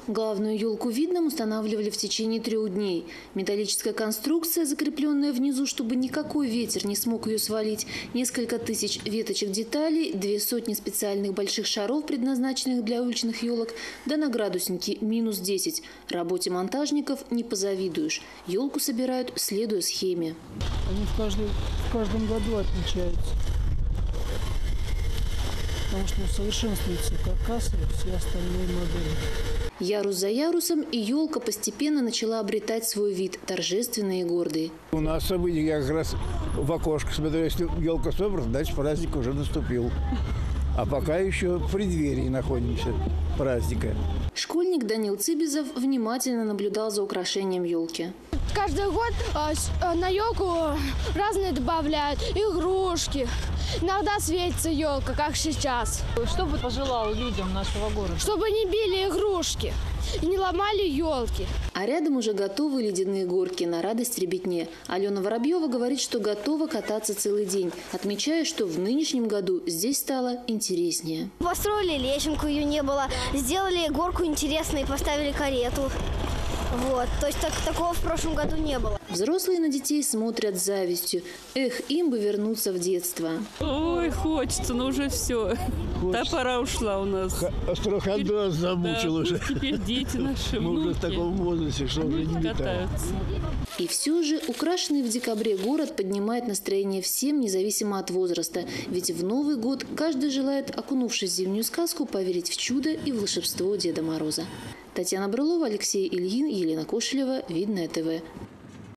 Главную елку в Видном устанавливали в течение 3 дней. Металлическая конструкция, закрепленная внизу, чтобы никакой ветер не смог ее свалить, несколько тысяч веточек деталей, 200 специальных больших шаров, предназначенных для уличных елок, да на градуснике -10. Работе монтажников не позавидуешь. Елку собирают, следуя схеме. Они в каждом году отличаются. Потому что усовершенствуется каркас и все остальные модели. Ярус за ярусом, и елка постепенно начала обретать свой вид, торжественный и гордый. У нас события, я как раз в окошко смотрю, если елка собрана, значит праздник уже наступил. А пока еще в преддверии находимся праздника. Школьник Данил Цибизов внимательно наблюдал за украшением елки. Каждый год на елку разные добавляют игрушки. Иногда светится елка, как сейчас. Что бы пожелал людям нашего города? Чтобы не били игрушки и не ломали елки. А рядом уже готовы ледяные горки на радость ребятне. Алена Воробьева говорит, что готова кататься целый день, отмечая, что в нынешнем году здесь стало интереснее. Построили лесенку, ее не было. Сделали горку интересной, поставили карету. Вот, то есть такого в прошлом году не было. Взрослые на детей смотрят с завистью. Эх, им бы вернуться в детство. Ой, хочется, но уже все. Та пора ушла у нас. Астрахань замучил уже. Теперь дети наши, Мы уже в таком возрасте, что уже не летаем. И все же украшенный в декабре город поднимает настроение всем, независимо от возраста. Ведь в Новый год каждый желает, окунувшись в зимнюю сказку, поверить в чудо и в волшебство Деда Мороза. Татьяна Брылова, Алексей Ильин, Елена Кошелева, Видное ТВ.